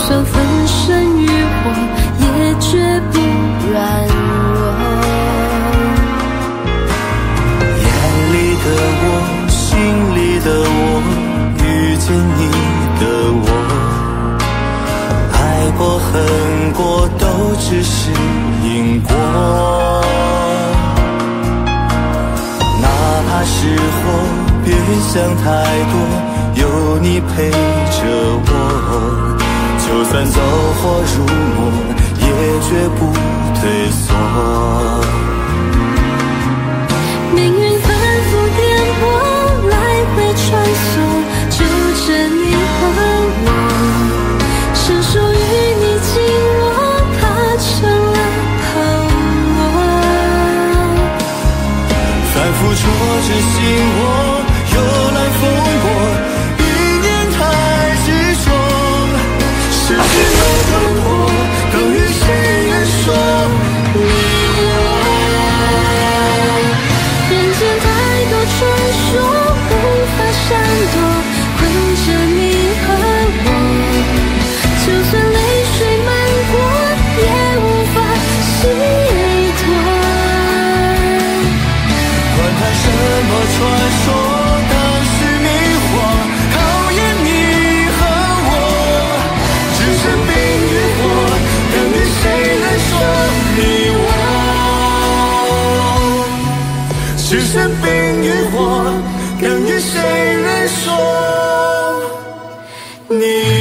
算粉身于火，也绝不软弱。 眼里的我，心里的我，遇见你的我，爱过恨过都只是因果。哪怕是火，别想太多，有你陪着我，就算走火入魔，也绝不退缩。 命运反复颠簸，来回穿梭，就着你和我，生疏于你紧握，怕成了泡沫。 反复戳着心窝，有来风波，一念太执着，世事有多破，等于谁人说你我。 人间太多传说，无法闪躲，困着你和我，就算泪水漫过，也无法洗脱。 管它什么传说，当时迷惑，考验你和我，只剩冰与火，等于谁来说你我，只剩冰与火，等于谁来说你